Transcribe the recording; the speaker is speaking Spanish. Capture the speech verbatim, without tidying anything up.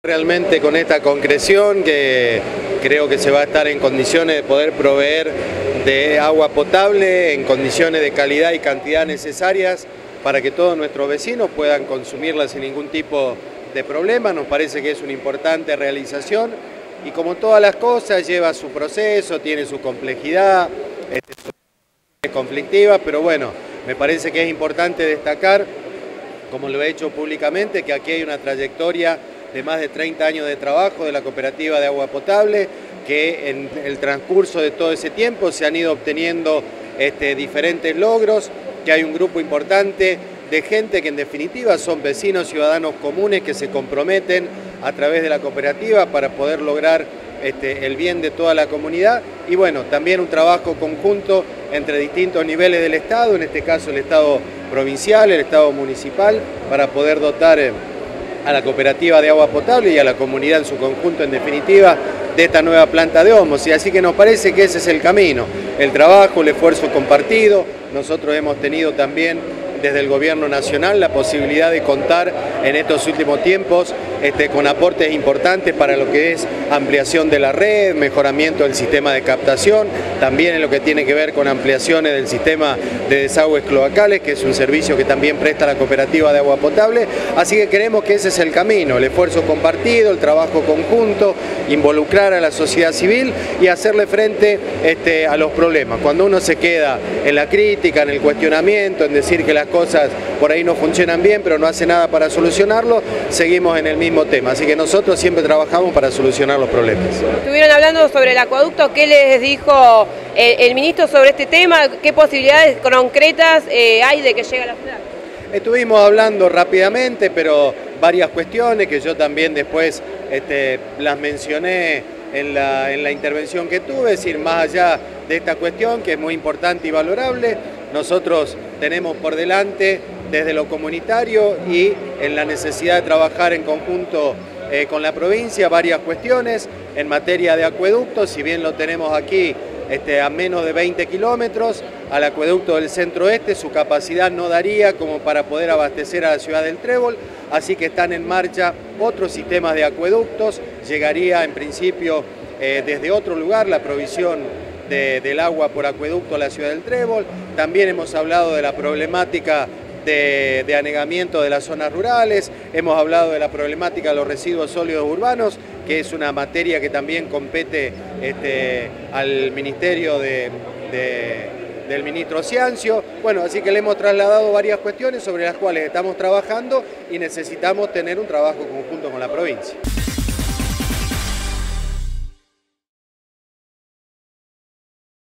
Realmente con esta concreción que creo que se va a estar en condiciones de poder proveer de agua potable en condiciones de calidad y cantidad necesarias para que todos nuestros vecinos puedan consumirla sin ningún tipo de problema. Nos parece que es una importante realización y, como todas las cosas, lleva su proceso, tiene su complejidad, es conflictiva, pero bueno, me parece que es importante destacar, como lo he hecho públicamente, que aquí hay una trayectoria de más de treinta años de trabajo de la Cooperativa de Agua Potable, que en el transcurso de todo ese tiempo se han ido obteniendo este, diferentes logros, que hay un grupo importante de gente que en definitiva son vecinos, ciudadanos comunes que se comprometen a través de la cooperativa para poder lograr este, el bien de toda la comunidad, y bueno, también un trabajo conjunto entre distintos niveles del Estado, en este caso el Estado provincial, el Estado municipal, para poder dotar eh, a la cooperativa de agua potable y a la comunidad en su conjunto, en definitiva, de esta nueva planta de Homos. Y así que nos parece que ese es el camino, el trabajo, el esfuerzo compartido. Nosotros hemos tenido también desde el Gobierno Nacional la posibilidad de contar en estos últimos tiempos este, con aportes importantes para lo que es ampliación de la red, mejoramiento del sistema de captación, también en lo que tiene que ver con ampliaciones del sistema de desagües cloacales, que es un servicio que también presta la Cooperativa de Agua Potable. Así que creemos que ese es el camino, el esfuerzo compartido, el trabajo conjunto, involucrar a la sociedad civil y hacerle frente este, a los problemas. Cuando uno se queda en la crítica, en el cuestionamiento, en decir que las cosas por ahí no funcionan bien, pero no hace nada para solucionarlo, seguimos en el mismo tema. Así que nosotros siempre trabajamos para solucionar los problemas. Estuvieron hablando sobre el acueducto. ¿Qué les dijo el, el ministro sobre este tema? ¿Qué posibilidades concretas eh, hay de que llegue a la ciudad? Estuvimos hablando rápidamente, pero varias cuestiones que yo también después este, las mencioné en la, en la intervención que tuve, es decir, más allá de esta cuestión que es muy importante y valorable, nosotros tenemos por delante desde lo comunitario y en la necesidad de trabajar en conjunto eh, con la provincia varias cuestiones en materia de acueductos. Si bien lo tenemos aquí este, a menos de veinte kilómetros, al acueducto del centro este su capacidad no daría como para poder abastecer a la ciudad del Trébol, así que están en marcha otros sistemas de acueductos. Llegaría en principio eh, desde otro lugar la provisión De, del agua por acueducto a la ciudad del Trébol. También hemos hablado de la problemática de, de anegamiento de las zonas rurales, hemos hablado de la problemática de los residuos sólidos urbanos, que es una materia que también compete este, al Ministerio de, de, del ministro Ciancio. Bueno, así que le hemos trasladado varias cuestiones sobre las cuales estamos trabajando y necesitamos tener un trabajo conjunto con la provincia.